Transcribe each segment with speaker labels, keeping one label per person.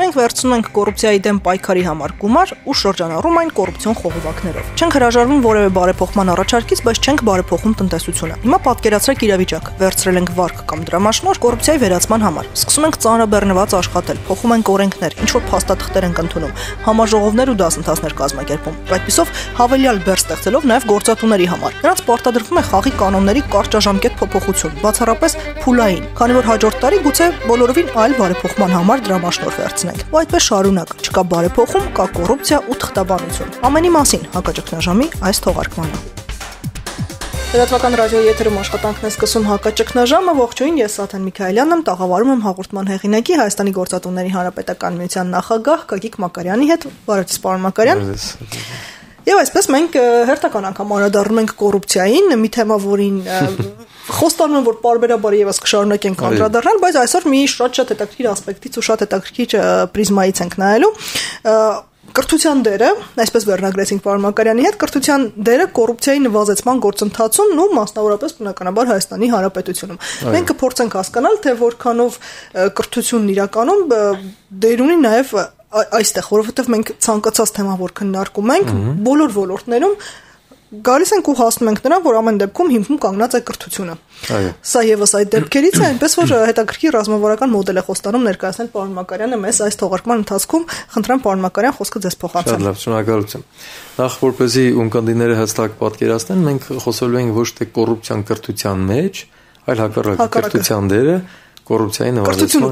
Speaker 1: Մենք վերցնում ենք կոռուպցիայի դեմ պայքարի համար գումար ու շրջանառում այն կոռուպցիոն խողովակներով։ Չենք հրաժարվում որևէ բարեփոխման առաջարկից, բայց չենք բարեփոխում տնտեսությունը։ Հիմա պատկերացրեք իրավիճակ. վերցրել ենք վարկ կամ դրամաշնորհ կոռուպցիայի վերացման համար։ Սկսում ենք ծանրաբեռնված աշխատել, փոխում ենք օրենքներ, ինչ որ փաստաթղթեր ենք ընդունում, համաժողովներ ու դասընթացներ կազմակերպում։ Այդպիսով հավելյալ բեռ ստեղծելով նաև գործատուների համար։ Նրանց պարտադրվում է խաղի կանոնների կարճաժամկետ փոփոխություն, բացառապես փուլային, քանի որ հաջորդ տարի գուցե բոլորովին այլ բարեփոխման համար դրամաշնորհ վերցնենք։ Ու այդպես շարունակ։ Չկա բարեփոխում, կա կոռուպցիա ու թղթաբանություն։ Ամենի մասին հակաճգնաժամի այս թողարկմանը։ Լրատվական ռադիոյի եթերում աշխատանքն է սկսում հակաճգնաժամը, ողջույն, ես Սաթեն Միքայելյանն եմ, տաղավարում եմ հաղորդման հեղինակի Հայաստանի գործատուների հանրապետական միության նախագահ Գագիկ Մակարյանի հետ։ Բարև պարոն Մակարյան։ Եվ այսպես մենք հերթական անգամ անդրադառնում ենք կոռուպցիային, մի թեմա, որին խոստանում եմ, որ պարբերաբար եւս կշարունակենք անդրադառնալ, բայց այսօր մի շատ հետաքրքիր ասպեկտից ու շատ հետաքրքիր պրիզմայից ենք նայելու։ Կրթության դերը, այսպես վերնագրեցինք պարոն Մակարյանի հետ, կրթության դերը կոռուպցիայի նվազեցման գործընթացում ու մասնավորապես բնականաբար Հայաստանի Հանրապետությունում։ Մենք կփորձենք հասկանալ, թե որքանով կրթությունն իրականում դեր ունի նաև այստեղ, որովհետև մենք ցանկացած թեմա, որ քննարկում ենք, բոլոր ոլորտներում գալիս ենք ու հասնում ենք նրան, որ ամեն դեպքում հիմքում կանգնած է կրթությունը։ Սա եւս այդ դեպքերից է, այնպես որ հետաքրքիր ռազմավարական մոդել է խոստանում ներկայացնել պարոն Մակարյանը մեզ այս թողարկման ընթացքում։ Խնդրեմ պարոն Մակարյան, խոսքը ձեզ փոխանցեմ։
Speaker 2: Շատ լավ, շնորհակալություն։ Նախ որպեսզի ունկնդիրները հստակ պատկերացնեն, մենք խոսելու ենք ոչ թե կոռուպցիան կրթության մեջ, այլ հակառակը կրթության դերը կոռուպցիայի նվազեցման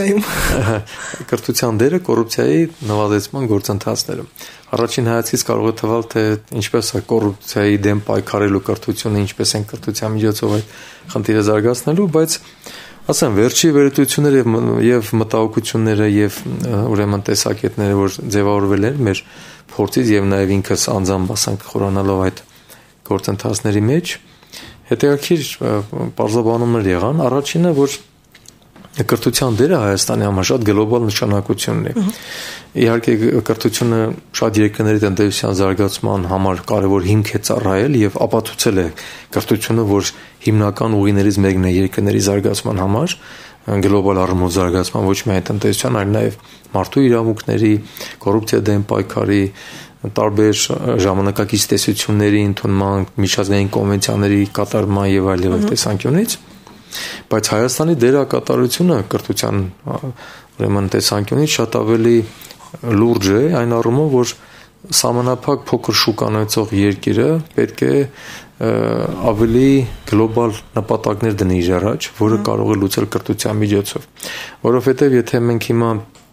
Speaker 2: կրթության դերը կոռուպցիայի նվազեցման գործընթացներում։ Առաջին հայացքից կարող է թվալ, թե ինչպես է կոռուպցիայի դեմ պայքարելու կրթությունը, ինչպես են կրթության միջոցով այդ խնդիրը զարգացնելու, բայց ասեմ, վերջի վերլուծությունները եւ մտահոգությունները եւ ուրեմն տեսակետները, որ ձևավորվել են մեր փորձից եւ նաեւ ինքս անձամբ ասենք խորանալով այդ գործընթացների մեջ, հետաքրքիր բարձրաբանումներ եղան։ Առաջինը, որ կրթության դերը Հայաստանի համար շատ գլոբալ նշանակություն ունի։ Իհարկե կրթությունը շատ երկրների տնտեսության զարգացման համար կարևոր հիմք է ծառայել եւ ապացուցել է կրթությունը, որ հիմնական ուղիներից մեկն է երկրների զարգացման համար, գլոբալ առումով զարգացման ոչ միայն տնտեսության, այլ նաեւ մարդու իրավունքների, կոռուպցիա դեմ պայքարի, տարբեր ժամանակակից տեսությունների ընդունման, միջազգային կոնվենցիաների կատարման եւ այլ տեսանկյունից։ Բայց Հայաստանի դերակատարությունը կրթության ուրեմն տեսանկյունից շատ ավելի լուրջ է այն առումով, որ սահմանափակ փոքր շուկանոցող երկիրը պետք է ավելի գլոբալ նպատակներ դնի իր առաջ, որը կարող է լուծել կրթության միջոցով, որովհետև եթե մենք հիմա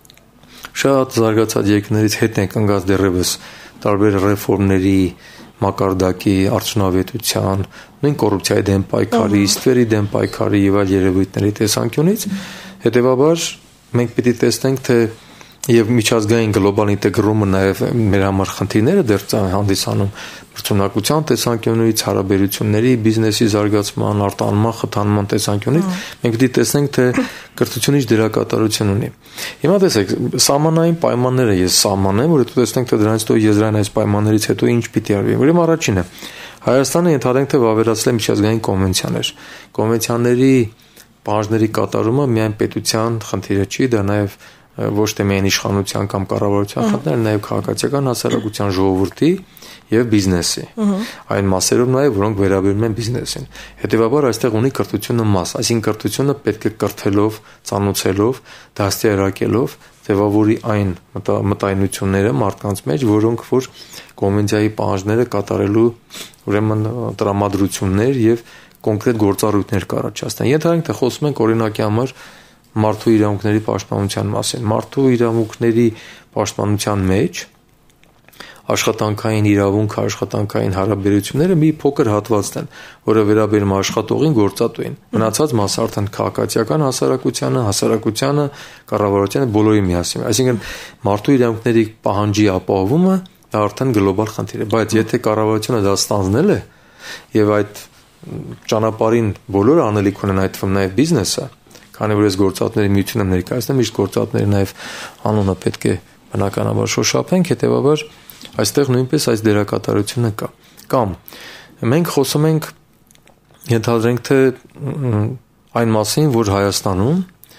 Speaker 2: շատ զարգացած երկրներից հետ ենք ընկած դեռևս տարբեր ռեֆորմների մակարդակի, արդյունավետության, նույն կոռուպցիայի դեմ պայքարի, ստվերի դեմ պայքարի եւ այլ երևույթների տեսանկյունից, հետեւաբար մենք պիտի տեսնենք, թե եւ միջազգային գլոբալ ինտեգրումը նաեւ մեր համար խնդիրները դեռ հանդիսանում բրցունակության տեսանկյունից, հարաբերությունների, բիզնեսի զարգացման, արտանման, խթանման տեսանկյունից, մենք պիտի տեսնենք, թե կրթությունը ինչ դերակատարություն ունի։ Հիմա տեսեք, սահմանային պայմանները ես սահմանեմ, որ հետո տեսնենք, թե դրանից հետո եզրային այս պայմաններից հետո ինչ պիտի արվի։ Ուրեմն առաջինը Հայաստանը ենթադրենք, թե վավերացել է միջազգային կոնվենցիաներ։ Կոնվենցիաների պահանջների կատարումը միայն պետության խնդիրը չի, դա նաեւ ոչ թե միայն իշխանության կամ կառավարության խնդիրն է, նաև քաղաքացիական հասարակության ժողովրդի եւ բիզնեսի։ Այն մասերով նաեւ, որոնք վերաբերում են բիզնեսին։ Հետևաբար այստեղ ունի կրթությունը մաս, այսինքն կրթությունը պետք է կրթելով, ծանոթացելով, դաստիարակելով ձևավորի այն մտայնությունները մարդկանց մեջ, որոնք որ կոնվենցիայի պահանջները կատարելու ուրեմն տրամադրություններ եւ կոնկրետ գործառույթներ կառաջացնեն։ Ենթադրենք, թե խոսում ենք օրինակի համար մարդու իրավունքների պաշտպանության մասին։ Մարդու իրավունքների պաշտպանության մեջ աշխատանքային իրավունքը, աշխատանքային հարաբերությունները մի փոքր հատվածն են, որը վերաբերում աշխատողին, գործատուին։ Մնացած մասը արդեն քաղաքացիական հասարակությանը, կառավարությանը բոլորի միասին։ Այսինքն մարդու իրավունքների պահանջի ապահովումը դա արդեն գլոբալ խնդիր է, բայց եթե կառավարությունը դա ստանձնել է եւ այդ ճանապարհին բոլորը անելիք ունեն, այդ թվում նաեւ բիզնեսը, քանի որ այս գործատուների միությունը ներկայացնում, իսկ գործատուները նաեւ անունը պետք է բնականաբար շոշափենք, հետեւաբար այստեղ նույնպես այս դերակատարությունը կա։ Կամ մենք խոսում ենք ենթադրենք թե այն մասին, որ Հայաստանում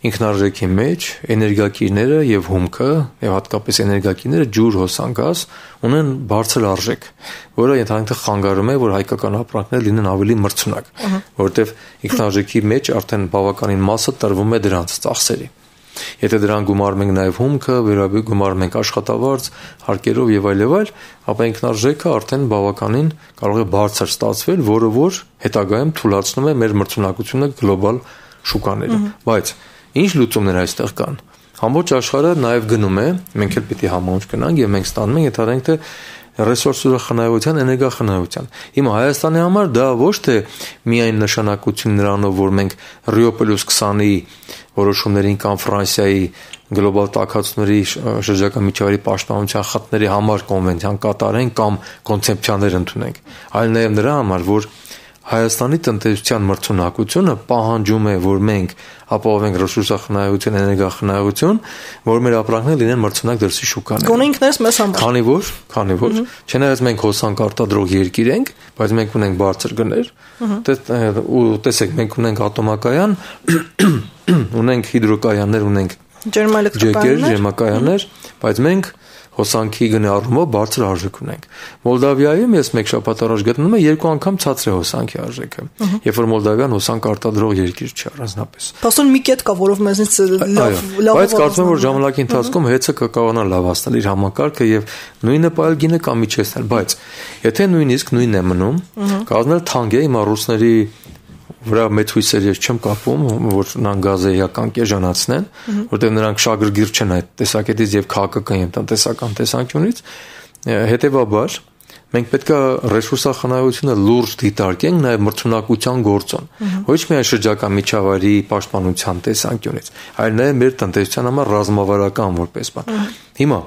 Speaker 2: ինքնարժեքի մեջ էներգակիրները եւ հումքը եւ հատկապես էներգակիրները ջուր հոսանքած ունեն բարձր արժեք, որը ենթադրենք խանգարում է, որ հայկական ապրանքները լինեն ավելի մրցունակ, որովհետեւ ինքնարժեքի մեջ արդեն բավականին մասը տրվում է դրանց ծախսերի։ Եթե դրան գումարում ենք նաև հումքը, գումարում ենք աշխատավարձ, հարկերով եւ այլ, ապա ինքնարժեքը արդեն բավականին կարող է բարձր ստացվել, որը որ հետագայում թույլատրում է մեր մրցունակությունը գլոբալ շուկաներում։ Բայց ինչ լուծումներ այստեղ կան։ Ամբողջ աշխարհը նաև գնում է, մենք էլ պիտի համաունչ գնանք եւ մենք ստանում ենք, ենթադրենք թե ռեսուրսների խնայողության, էներգախնայողության։ Հիմա Հայաստանի համար դա ոչ թե միայն նշանակություն նրանով, որ մենք Rio +20-ի որոշումներին կամ Ֆրանսիայի գլոբալ տաքացումների շրջակա միջավայրի պաշտպանության խնդիրների համար կոնվենցիան կատարենք կամ կոնցեպցիաներ ընդունենք, այլ նաև նրա համար, որ Հայաստանի տնտեսության մրցունակությունը պահանջում է, որ մենք ապահովենք ռեսուրսախնայողություն, էներգախնայողություն, որ մեր ապրանքները լինեն մրցունակ դրսի շուկաներում։
Speaker 1: Գոնե ինքներս մեզ համար։
Speaker 2: Քանի որ չնայած մենք հոսանք արտադրող երկիր ենք, բայց մենք ունենք բարձր գներ, ու տեսեք, մենք ունենք ատոմակայան, ունենք հիդրոկայաններ, ունենք ջերմակայաններ, բայց մենք հոսանքի գնի առումով բարձր արժեք ունենք։ Մոլդավիայում ես մեկ շաբաթ առաջ գտնում եմ 2 անգամ ցածր է հոսանքի արժեքը, երբ որ Մոլդավիան հոսանք արտադրող երկիր չէ առանձնապես։
Speaker 1: Փաստորեն մի կետ կա, որով մեզնից լավ
Speaker 2: բայց կարծում եմ, որ ժամանակի ընթացքում հեծը կկարողանա լավացնել իր համակարգը եւ նույնը պայել գինը կամ միջեցնել, բայց եթե նույնիսկ նույնն է մնում, կազմել թանկ է հիմա ռուսների վրա մեծ հույսեր ես չեմ կապում, որ նրանք գազեական կեժանացնեն, որտեղ նրանք շագրգիռ չեն այդ տեսակետից եւ քաղաքական եւ տնտեսական տեսանկյունից, հետեւաբար մենք պետք է ռեսուրսախնայողությունը լուրջ դիտարկենք նաեւ մրցունակության գործոն, ոչ միայն շրջակա միջավայրի պաշտպանության տեսանկյունից, այլ նաեւ մեր տնտեսության համար ռազմավարական որպես բան։ Հիմա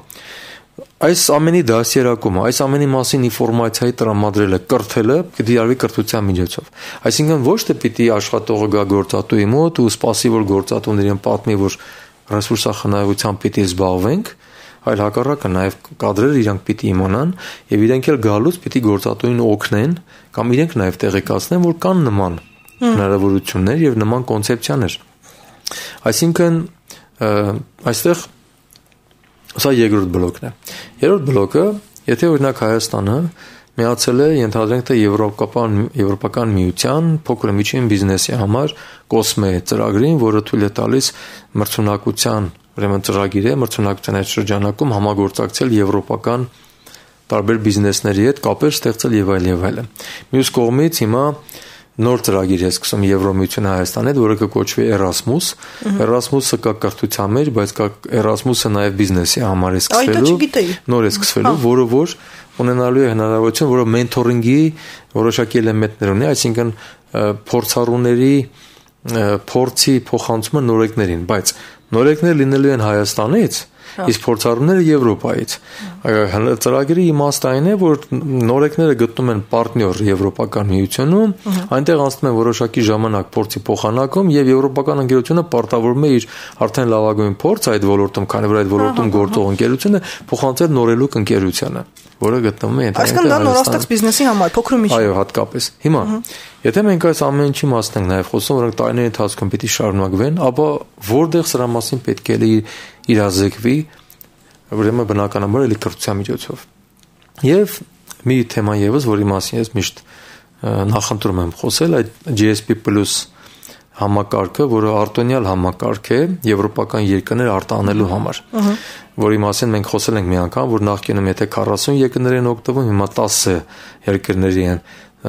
Speaker 2: այս ամենի դասերակումը, այս ամենի մասին ինֆորմացիայի տրամադրելը, կրթելը պիտի արվի կրթության միջոցով։ Այսինքն ոչ թե պիտի աշխատողը գա գործատուի մոտ ու սպասի, որ գործատուն իրեն պատմի, որ ռեսուրսախնայողությամբ պիտի զբաղվենք, այլ հակառակը նաև կադրերը իրանք պիտի իմանան եւ իրենք էլ գալուց պիտի գործատուին օգնեն կամ իրենք նաև տեղեկացնեն, որ կան նման հնարավորություններ եւ նման կոնցեպցիաներ։ Այսինքն այստեղ սա երկրորդ բլոկն է։ Երրորդ բլոկը, եթե օրինակ Հայաստանը միացել է, ենթադրենք թե Եվրոպական միության փոքր ու միջին բիզնեսի համար COSME ծրագրին, որը թույլ է տալիս մրցունակության, ուրեմն ծրագիր է, մրցունակության այդ շրջանակում համագործակցել եվրոպական տարբեր բիզնեսների հետ, կապեր ստեղծել եւ այլ։ Մյուս կողմից հիմա նոր ծրագիր է սկսում Եվրոմիությունը Հայաստանի հետ, որը կկոչվի Erasmus։ Erasmus-ը կա կրթության մեջ, բայց կա Erasmus-ը նաև բիզնեսի համար է սկսվելու, նոր է սկսվելու, որը որ ունենալու է հնարավորություն, որը մենթորինգի որոշակի էլեմենտներ ունի, այսինքն փորձառուների փորձի փոխանցումը նորեկներին, բայց նորեկները լինելու են Հայաստանից, իսկ փորձառուները Եվրոպայից։ Ծրագրի իմաստը այն է, որ նորեկները գտնում են պարտներ Եվրոպական միությունում, այնտեղ անցնում են որոշակի ժամանակ փորձի փոխանակում եւ Եվրոպական ընկերությունը պարտավորվում է իր արդեն լավագույն փորձ այդ ոլորտում, քանի որ այդ ոլորտում գործող ընկերությունը փոխանցել նորելուկ ընկերությանը, որը գտնվում է
Speaker 1: Այսինքն դա նորաստեղծ բիզնեսի համար փոքր ու միջին։
Speaker 2: Այո, հատկապես։ Հիմա, եթե մենք այս ամեն ինչի մասն ենք նաեւ խոսում, որ տարիների ընթացքում պիտի շարունակվեն, ապա որտեղ սրա մասին պետք է իրազեկվի, ուրեմն բնականաբար էլի կրթության միջոցով։ Եվ մի թեմա եւս, որի մասին ես միշտ նախընտրում եմ խոսել, այդ GSP+ համակարգը, որը արտոնյալ համակարգ է եվրոպական երկրներ արտահանելու համար, որի մասին մենք խոսել ենք մի անգամ, որ նախկինում եթե 40 երկրներ են օգտվում, հիմա 10 երկրների են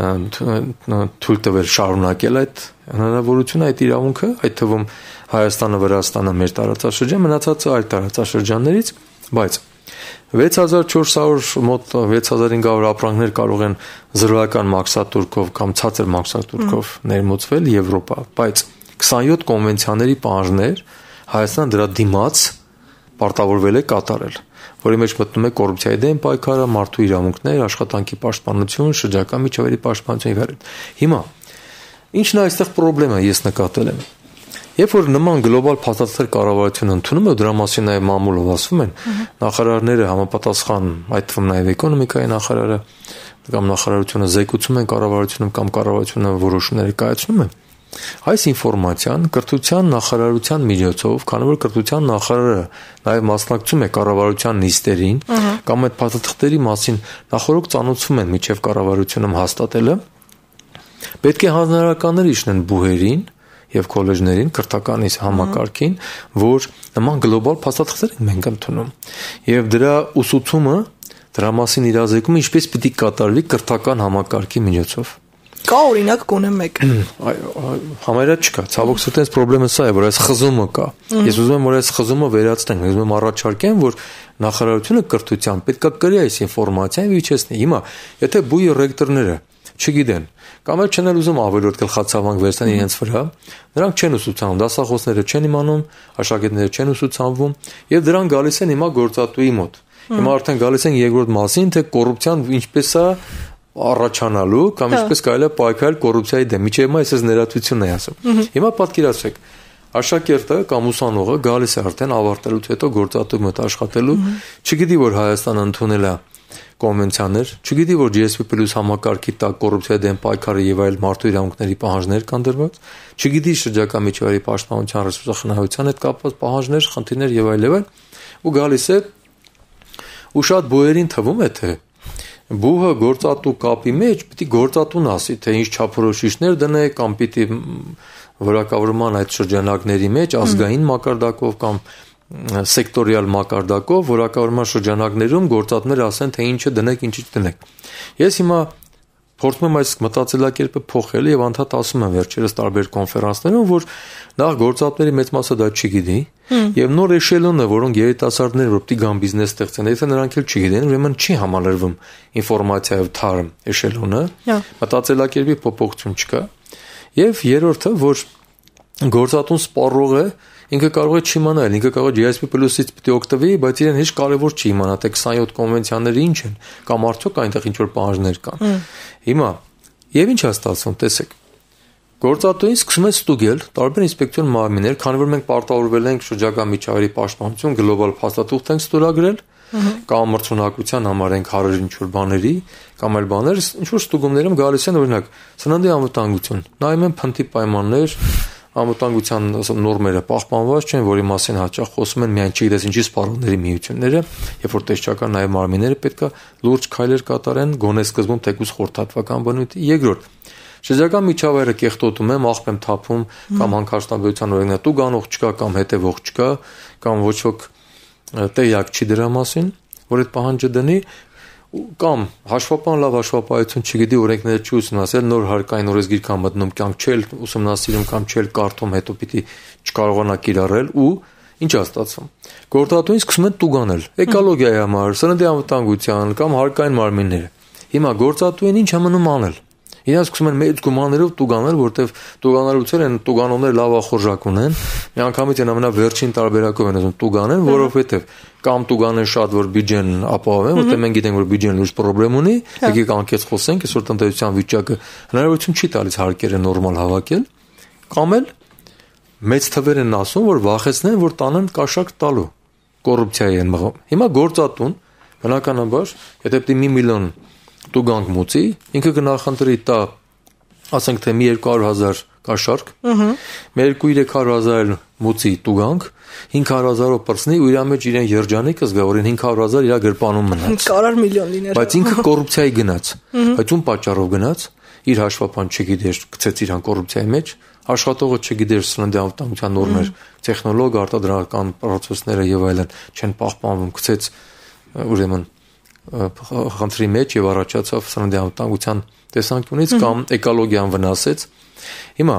Speaker 2: թույլ տվել շարունակել այդ հնարավորությունը, այդ իրավունքը, այդ թվում Հայաստանը, Վրաստանը, մեր տարածաշրջան, մնացածը այլ տարածաշրջաններից, բայց 6400 մոտ 6500 ապրանքներ կարող են զրոյական մաքսատուրքով կամ ցածր մաքսատուրքով ներմուծվել Եվրոպա, բայց 27 կոնվենցիաների պահանջներ Հայաստանը դրա դիմաց պարտավորվել է կատարել, որի մեջ մտնում է կոռուպցիայի դեմ պայքարը, մարդու իրավունքներ, աշխատանքի պաշտպանություն, շրջակա միջավայրի պաշտպանություն եւ այլն։ Հիմա ինչն է այստեղ խնդրեմը ես նկատել եմ։ Երբ որ նման գլոբալ փաստաթղթեր կառավարությունը ընդունում է, դրա մասին նաև մամուլով ասվում են, նախարարները համապատասխան, այդ թվում նաև էկոնոմիկայի նախարարը կամ նախարարությունը զեկուցում են կառավարությունում կամ կառավարությունը որոշումներ կայացնում է, Այս ինֆորմացիան կրթության նախարարության միջոցով, քանի որ կրթության նախարարը նաև մասնակցում է կառավարության նիստերին, կամ այդ փաստաթղթերի մասին նախորդ ծանոթում են միջև կառավարությունը հաստատելը, պետք է հանրականներ իջնեն բուհերին եւ քոլեջներին, կրթականից համակարգին, որ նման գլոբալ փաստաթղթեր են մենք ընդունում։ Եվ դրա ուսուցումը, դրա մասին իրազեկումը ինչպես պիտի կատարվի կրթական համակարգի միջոցով։
Speaker 1: Կա օրինակ գոնե մեկ։
Speaker 2: Համարյա չկա։ Ցավոք սրտի այս խնդրեմը սա է, որ այս խզումը կա։ Ես ուզում եմ, որ այս խզումը վերացնենք, ուզում եմ առաջարկեմ, որ նախարարությունը կրթության պետքա կրի այս ինֆորմացիան եւ իջեցնի։ Հիմա, եթե բույի ռեկտորները չգիտեն, կամ էլ չեն ուզում ավելորդ գլխացավանք վերցնել իրենց վրա, նրանք չեն ուսուցանում, դասախոսները չեն իմանում, աշակերտները չեն ուսուցանվում եւ դրան գալիս են հիմա գործատուի մոտ։ Հիմա արդեն գալիս են երկրորդ մասին, թե կոռուպցիան ինչպես է առաջանալու կամ ինչպես կարելի է պայքարել կոռուպցիայի դեմ։ Միջև հիմա ես ներածությունն եմ ասում։ Հիմա պատկերացրեք, աշակերտը կամ ուսանողը գալիս է արդեն ավարտելուց հետո գործատուի մոտ աշխատելու, չգիտի որ Հայաստանը ընդունել է կոնվենցիաներ, չգիտի որ GSP+ համակարգի տակ կոռուպցիայի դեմ պայքարը եւ այլ մարդու իրավունքների պահանջներ կան դրված, չգիտի շրջակա միջավայրի պաշտպանության ռեսուրսախնայության հետ կապված պահանջներ, խնդիրներ եւ այլ, ու գալիս է ու շատ բուհերին թվում է թե բուհը գործատու կապի մեջ պիտի գործատուն ասի, թե ինչ չափորոշիչներ դնե կամ պիտի որակավորման այդ շրջանակների մեջ ազգային մակարդակով կամ սեկտորիալ մակարդակով որակավորման շրջանակներում գործատներ ասեն, թե ինչը դնեք, ինչը չդնեք։ Ես հիմա փորձում եմ այս մտածելակերպը փոխել եւ անդադ ասում եմ վերջերս տարբեր կոնֆերանսներում, որ նախ գործատների մեծ մասը դա չգիտի եւ նոր էշելոնը, որոնք երիտասարդներ որ պիտի գան բիզնես ստեղծեն, եթե նրանք էլ չգիտեն, ուրեմն չի համալրվում ինֆորմացիայով թարմ էշելոնը, մտածելակերպի փոփոխություն չկա։ Եվ երրորդը, որ գործատուն սպառողը ինքը կարող է չիմանալ, ինքը կարող է GSP+-ից պիտի օգտվի, բայց իրեն հեչ կարևոր չի իմանա, թե 27 կոնվենցիաները ինչ են, կամ արդյոք այնտեղ ինչ որ պահանջներ կան։ Հիմա, եւ ինչ է ստացվում, տեսեք։ Գործատուին սկսում են ստուգել տարբեր ինսպեկցիոն մարմիններ, քանի որ մենք պարտավորվել ենք շրջակա միջավայրի պաշտպանություն գլոբալ փաստաթուղթ ենք ստորագրել, կամ մրցունակության համար ենք հարել ինչ որ բաների, կամ այլ բաներ, ինչ որ ստուգումներում գալիս են օրինակ սննդի անվտանգություն, նայում են փնտի պայմաններ, անվտանգության նորմերը պահպանված չեն, որի մասին հաճախ խոսում են միայն չգիտես ինչի սպառողների միությունները, երբ որ տեսչական նաև մարմինները պետք է լուրջ քայլեր կատարեն, գոնե սկզբում թեկուզ խորհրդատվական բնույթի։ Երկրորդ, շրջակա միջավայրը կեղտոտում եմ, աղբ եմ թափում, կամ հանքարդյունաբերության օրենքն տուգանող չկա կամ հետևող չկա, կամ ոչ ոք տեղյակ չի դրա մասին, որ այդ պահանջը դնի, կամ հաշվապահան լավ հաշվապահություն չգիտի, օրենքները չի ուսումնասիրել, նոր հարկային օրենսգիր կամ մտնում կյանք չել ուսումնասիրում կամ չել կարդում, հետո պիտի չկարողանա կիրառել ու ինչ է ստացվում։ Գործատուին սկսում են տուգանել էկոլոգիայի համար, սննդի անվտանգության կամ հարկային մարմինները։ Հիմա գործատուին ինչ է մնում անել։ Իրենց սկսում են մեծ գումարներով տուգանել, որտեվ տուգանալուց են տուգանողները լավախորժակ ունեն, միանգամից են ամենավերջին տարբերակով են ուզում տուգանեն, որովհետև կամ տուգանեն շատ, որ բյուջեն ապահովեն, որտեղ մենք գիտենք, որ բյուջեն լուրջ խնդրեմ ունի, եկեք անկեղծ խոսենք, այսօր տնտեսության վիճակը հնարավորություն չի տալիս հարկերը նորմալ հավաքել, կամ էլ մեծ թվեր են ասում, որ վախեցնեն, որ տանեն կաշակ տալու, կոռուպցիայի են մղում։ Հիմա գործատուն, բնականաբար, եթե պետք է 1 միլիոն տուգանք մուծի, ինքը կնախընտրի տա, ասենք թե 200,000 կաշարք, 200-300,000 մուծի տուգանք, 500,000-ով պրծնի ու իր մեջ իրեն երջանիկը զգա, որ 500,000 իր գրպանում մնաց։
Speaker 1: Կարար միլիոն լիներ։
Speaker 2: Բայց ինքը կոռուպցիայի գնաց։ Բայց ում պատճառով գնաց, իր հաշվապահն չգիտեր, գցեց իրան կոռուպցիայի մեջ, աշխատողը չգիտեր սննդի անվտանգության նորմեր, տեխնոլոգ, արտադրական պրոցեսները եւ այլն չեն պահպանվում, գցեց ուրեմն խնդրի մեջ եւ առաջացավ սննդի անվտանգության տեսանկյունից կամ էկոլոգիան վնասեց։ Հիմա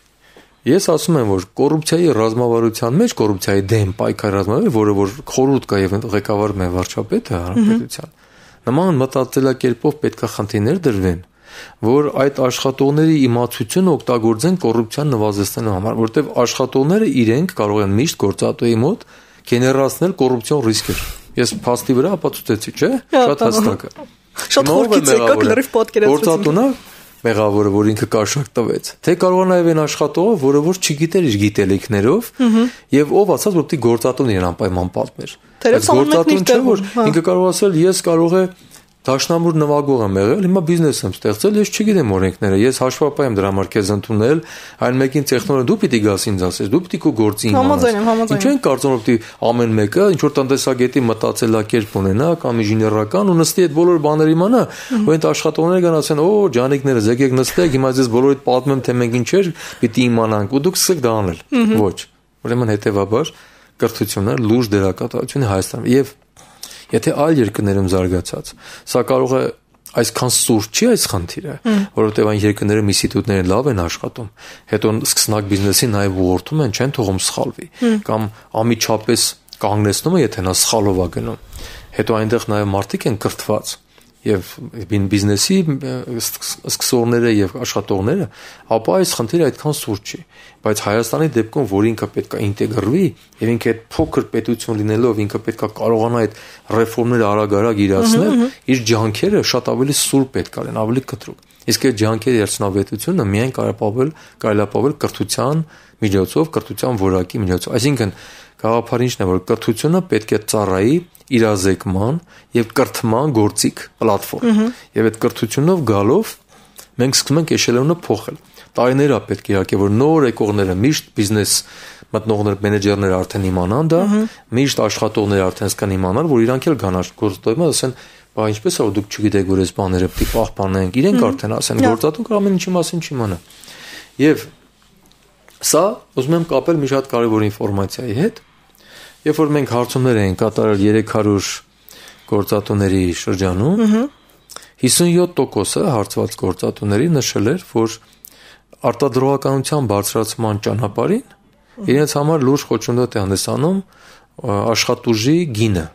Speaker 2: ես ասում եմ, որ կոռուպցիայի ռազմավարության մեջ կոռուպցիայի դեմ պայքարի ռազմավարը, որը որ խորհուրդ կա եւ ղեկավարում է վարչապետը հանրապետության, նման մտածելակերպով պետք է խնդիրներ դրվեն, որ այդ աշխատողների իմացությունը օգտագործեն կոռուպցիան նվազեցնելու համար, որտեղ աշխատողները իրենք կարող են միշտ գործատուի մոտ գեներացնել կոռուպցիոն ռիսկեր։ Ես փաստի վրա ապացուցեցի, չէ՞։ Շատ հստակ է։
Speaker 1: Շատ խորքից եկա լրիվ պատկերացրեցի։
Speaker 2: Գործատունը մեղավորը, որ ինքը կաշառք տվեց, թե կարող է նաև այն աշխատողը, որը որ չգիտեր իր գիտելիքներով, եւ ով ասած, որ պիտի գործատուն իրեն անպայման պատմեր։
Speaker 1: Բայց գործատուն
Speaker 2: չէ, որ ինքը կարող ասել, ես կարող է Դաշնամուր նվագող եմ եղել, հիմա բիզնես եմ ստեղծել, ես չգիտեմ օրենքները, ես հաշվապահ եմ դրա համար քեզ ընդունել, այն մեկին տեխնոլոգիա դու պիտի գաս ինձ ասես, դու պիտի քո գործի իմանաս։ Ինչու են կարծում որ պիտի ամեն մեկը ինչ որ տնտեսագետի մտածելակերպ ունենա կամ ինժեներական ու նստի այդ բոլոր բաները իմանա, ու այդ աշխատողները գան ասեն, օ, ջանիկները, եկեք նստեք, հիմա ես բոլորիդ պատմեմ, թե մենք ինչեր պիտի իմանանք, ու դուք սկսեք դա անել։ Ոչ։ Ուրեմն հետեւաբար կրթությունը լուրջ դերակատարություն է Հայաստանում եւ եթե այլ երկրներում զարգացած, սա կարող է այսքան սուրճ չի այս խնդիրը, որովհետև այն երկրներում ինստիտուտները լավ են աշխատում, հետո սկսնակ բիզնեսին նաև ուղղորդում են, չեն թողում սխալվի, կամ ամիջապես կանգնեցնում է, եթե նա սխալով է գնում, հետո այնտեղ նաև մարդիկ են կրթված եւ բիզնեսի սկսողները եւ աշխատողները, ապա այս խնդիրը այդքան սուրճ չի, բայց Հայաստանի դեպքում, որ ինքը պետք է ինտեգրվի եւ ինքը այդ փոքր պետություն լինելով ինքը պետք է կարողանա այդ ռեֆորմները արագ-արագ իրացնել, իր ջանքերը շատ ավելի սուր պետք է լինեն, ավելի կտրուկ։ Իսկ այդ ջանքերի երցնավետությունը միայն կարելապավել կրթության միջոցով, կրթության որակի միջոցով։ Այսինքն գաղափարը ինչն է, որ կրթությունը պետք է ծառայի իրազեկման եւ կրթման գործիք պլատֆորմ։ Եվ այդ կրթությունով գալով մենք սկսում ենք էշելոնը փոխել։ Տարիներ է պետք է իհարկե, որ նոր եկողները միշտ բիզնես մտնողներ, մենեջերները արդեն իմանան դա, միշտ աշխատողները արդեն սկսան իմանալ, որ իրանք էլ գան գործտոյմը ասեն, բա ինչպես է որ դուք չգիտեք, որ այս բաները պետք է պահպանենք, իրենք արդեն ասեն, գործատուն կարող ամեն ինչի մասին չիմանա։ Եվ սա ուզում եմ կապել մի շատ կարևոր ինֆորմացիայի հետ։ Երբ որ մենք հարցումներ ենք կատարել 300 գործատուների շրջանում, 57%-ը հարցված գործատուների նշել էր, որ արտադրողականության բարձրացման ճանապարհին իրենց համար լուրջ խոչընդոտ է հանդիսանում աշխատուժի գինը։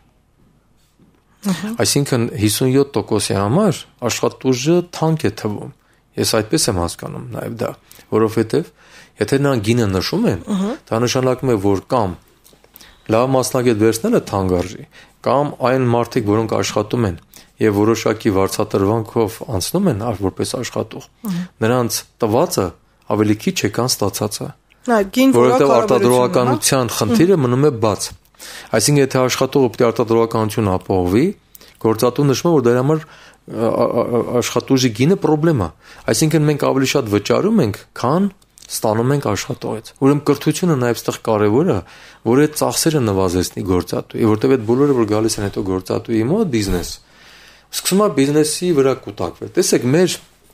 Speaker 2: Այսինքն 57%-ի համար աշխատուժը թանկ է թվում։ Ես այդպես եմ հասկանում նաև դա, որովհետև եթե նրանք գինը նշում են, դա նշանակում է, որ կամ լավ մասնագետ վերցնելը թանկ արժի, կամ այն մարդիկ, որոնք աշխատում են եւ որոշակի վարձատրվանքով անցնում են որպես աշխատող, նրանց տվածը ավելի քիչ է քան ստացածը։ Որովհետեւ արտադրողականության խնդիրը մնում է բաց։ Այսինքն եթե աշխատողը պետք է արտադրողականություն ապահովի, գործատուն նշում է, որ դրա համար աշխատուժի գինը խնդրեմ է։ Այսինքն մենք ավելի շատ վճարում ենք, քան ստանում ենք աշխատողից։ Ուրեմն կրթությունը նաև այստեղ կարևոր է, որ այդ ծախսերը նվազեցնի գործատուի, որտեղ այդ բոլորը որ գալիս են հետո գործատուի մոտ բիզնես, սկսում է բիզնեսի վրա կուտակվել։ Տեսեք, մեր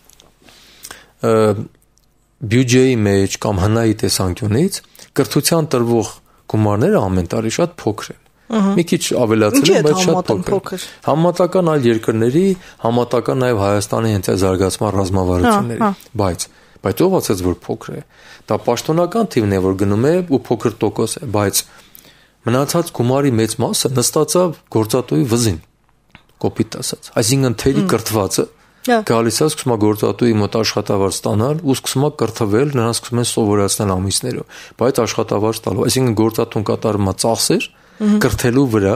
Speaker 2: բյուջեի մեջ կամ հնայի տեսանկյունից կրթության տրվող գումարները ամեն տարի շատ փոքր են։ Մի քիչ ավելացել են, բայց շատ փոքր։ Համատական այլ երկրների, համատական նաև Հայաստանի հենց այդ զարգացման ռազմավարությունների, բայց ով ասաց որ փոքր է։ Դա պաշտոնական թիվն է, որ գնում է ու փոքր տոկոս է, բայց մնացած գումարի մեծ մասը նստած է գործատուի վզին, կոպիտ ասած։ Այսինքն թերի կրթվածը գալիս է սկսում է գործատուի մոտ աշխատավարձ ստանալ ու սկսում է կրթվել, նրանց սկսում են սովորացնել ամիսներով, բայց աշխատավարձ տալու։ Այսինքն գործատուն կատարում է ծախսեր կրթելու վրա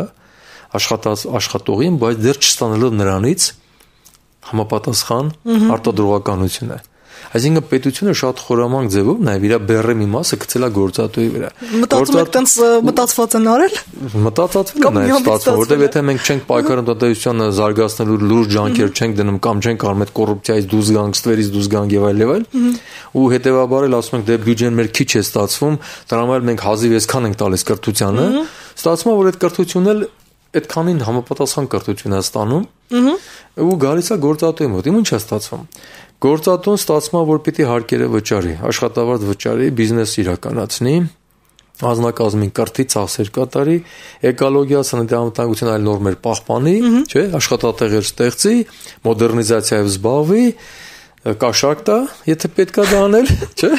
Speaker 2: աշխատողին, բայց դեռ չստանալով նրանից համապատասխան արտադրողականությունը։ Այսինքն պետությունը շատ խորամանկ ձևով նաև իր բեռը մի մասը գցել է գործատուի վրա։
Speaker 1: Մտածում եք տենց մտածված են արել։
Speaker 2: Մտածածվել է նաև ստացվում, որտեղ եթե մենք չենք պայքարում տնտեսությանը զարգացնելու լուրջ ջանքեր չենք դնում կամ չենք արում այդ կոռուպցիայից դուրս գանք, ստվերից դուրս գանք եւ այլ, ու հետեւաբար էլ ասում ենք դե բյուջեն մեր քիչ է ստացվում, դրա համար մենք հազիվ այսքան ենք տալիս կրթությանը, ստացվում է որ այդ կրթությունն էլ այդքանին համապատասխան կրթություն է ստանում ու գալիս է գործատուի մոտ։ Ինչ է ստացվում։ Գործատուն ստացվում է, որ պիտի հարկերը վճարի, աշխատավարձ վճարի, բիզնես իրականացնի, անձնակազմին կրթի, ծախսեր կատարի, էկոլոգիա, սննդամթնագություն այլ նորմեր պահպանի, չէ, աշխատատեղեր ստեղծի, մոդեռնիզացիայով զբաղվի, կաշառք տա, եթե պետք է դա անել, չէ,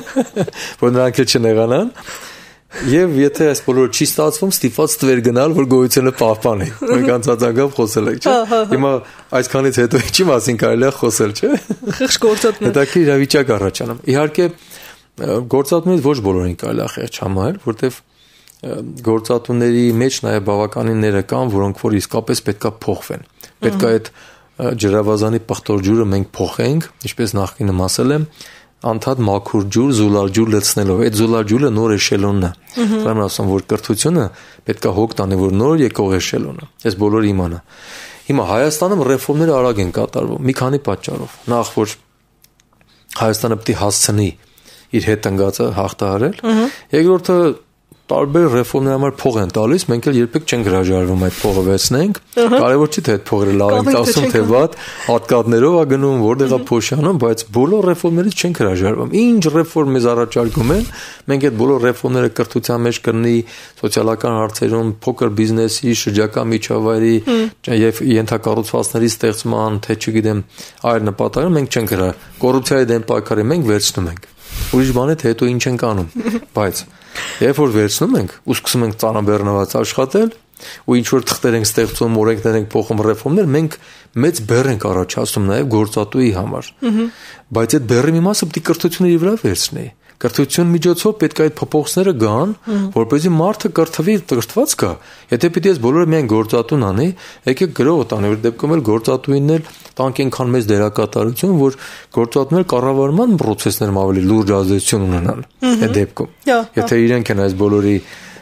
Speaker 2: որ նրանք էլ չնեղանան։ Եվ եթե այս բոլորը չի ստացվում, ստիպված ստվեր գնալ, որ գոյությունը պահպանի։ Մենք անցածանգով խոսել ենք, չէ՞։ Հիմա այսքանից հետո ինչի մասին կարելի է խոսել, չէ՞։
Speaker 1: Խեղճ գործատներ։
Speaker 2: Հետաքրքիր իրավիճակ առաջանում։ Իհարկե գործատուներից ոչ բոլորին կարելի է խեղճ համարել, որտեվ գործատուների մեջ նաև բավականինները կան, որոնք որ իսկապես պետքա փոխվեն։ Պետքա այդ ջրավազանի պղտոր ջուրը մենք փոխենք, ինչպես նախկինում ասել եմ, անդադ մաքուր ջուր, զուլալ ջուր լցնելով։ Այդ զուլալ ջուրը նոր էշելոնն է։ Ուրեմն ասում որ կրթությունը պետքա հոգ տանի, որ նոր եկող էշելոնը։ Այս բոլորը իմանա։ Հիմա Հայաստանում ռեֆորմները արագ են կատարվում մի քանի պատճառով։ Նախ որ Հայաստանը պետք է հասցնի իր հետ ընկածը հաղթահարել։ Երկրորդը տարբեր ռեֆորմների համար փող են տալիս, մենք էլ երբեք չենք հրաժարվում այդ փողը վերցնենք։ Կարևոր չի թե այդ փողը լավ ենք ասում թե վատ, հատկատներով է գնում, որտեղ է փոշյանում, բայց բոլոր ռեֆորմներից չենք հրաժարվում։ Ինչ ռեֆորմ մեզ առաջարկում են, մենք այդ բոլոր ռեֆորմները կրթության մեջ կրնի, սոցիալական հարցերում, փոքր բիզնեսի, շրջակա միջավայրի եւ ենթակառուցվածքների ստեղծման, թե չգիտեմ, այլ նպատակներ մենք չենք հրաժարվում։ Կոռուպցիայի դեմ պայքարի մենք վերցնում ենք։ Ուրիշ բան է թե հետո ինչ ենք անում, բայց երբ որ վերցնում ենք ու սկսում ենք ծանրաբեռնված աշխատել ու ինչ որ թղթեր ենք ստեղծում, օրենքներ ենք փոխում, ռեֆորմներ, մենք մեծ բեռ ենք առաջացնում նաև գործատուի համար։ Բայց այդ բեռի մի մասը պետք է կրթությունը իր վրա վերցնի։ Կրթության միջոցով պետք է այդ փոփոխությունները գան, որպեսզի մարդը կրթվի, կրթված գա։ Եթե պիտի ես բոլորը միայն գործատուն անի, եկեք գրողը տանի, որ դեպքում էլ գործատուին էլ տանք այնքան մեծ դերակատարություն, որ գործատուներ կառավարման process-ներում ավելի լուրջ ազդեցություն ունենան այդ դեպքում։ Եթե իրենք են այս բոլորի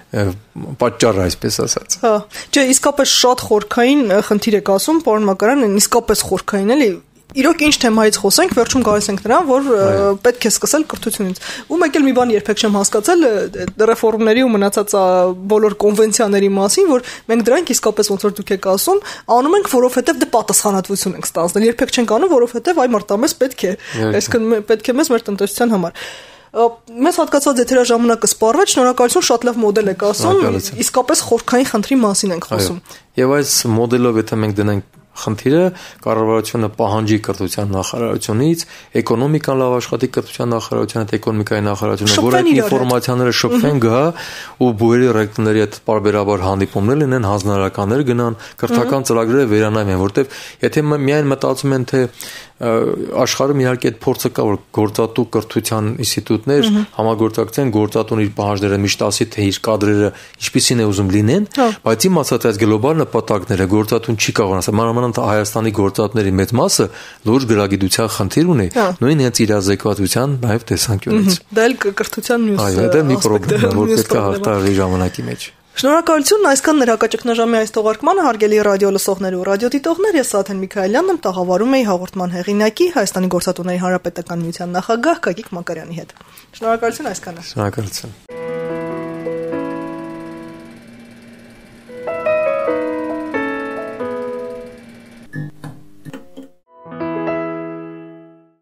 Speaker 2: պատճառը, այսպես ասած։
Speaker 1: Հա, չէ, իսկապես շատ խորքային խնդիր եք ասում, պարոն Մակարյան, իսկապես խորքային էլի։ Իրոք ինչ թեմայից խոսենք, վերջում գալիս ենք նրան, որ պետք է սկսել կրթությունից։ Ու մեկ էլ մի բան երբեք չեմ հասկացել ռեֆորմների ու մնացած բոլոր կոնվենցիաների մասին, որ մենք դրանք իսկապես ոնց որ դուք եք ասում, անում ենք, որովհետև դե պատասխանատվություն ենք ստանձնել։ Երբեք չենք անում, որովհետև այ մարտամես պետք է։ Այսինքն պետք է մեզ մեր տնտեսության համար։ Մեզ հատկացած եթերաժամանակը սպառվեց, շնորհակալություն, շատ լավ մոդել եք ասում, իսկապես խորքային խնդրի մասին ենք խոսում։
Speaker 2: Եվ այս մոդելով եթե մենք դնենք խնդիրը, կառավարությունը պահանջի կրթության նախարարությունից, էկոնոմիկան լավ աշխատի կրթության նախարարությունը, էկոնոմիկայի նախարարությունը, որ այդ ինֆորմացիաները շփվեն գա ու բուհերի ռեկտորների հետ պարբերաբար հանդիպումներ լինեն, հանձնարարականներ գնան, կրթական ծրագրերը վերանայեն, որտեվ եթե միայն մտածում են թե աշխարհում իհարկե այդ փորձը կա, որ գործատու կրթության ինստիտուտներ համագործակցեն, գործատուն իր պահանջները միշտ ասի թե իր կադրերը ինչպիսին է ուզում լինեն, բայց իմ ասած այս գլոբալ նպատակները գործատուն չի կարող ասել, մանավանդ Հայաստանի գործատուների մեծ մասը լուրջ գրագիտության խնդիր ունի, նույն հենց իրազեկվածության նաև տեսանկյունից։
Speaker 1: Դա էլ կրթության մյուս
Speaker 2: այո, դա մի խնդիր է, որ պետք է հաղթահարվի ժամանակի մեջ։
Speaker 1: Շնորհակալություն այսքան հրակաճգնաժամի այս թողարկմանը, հարգելի ռադիո լսողներ ու ռադիոդիտողներ, ես Սաթեն Միքայելյանն եմ, տաղավարում էի հաղորդման հեղինակի Հայաստանի Գործատուների Հանրապետական միության նախագահ Գագիկ Մակարյանի հետ։ Շնորհակալություն այսքանը։
Speaker 2: Շնորհակալություն։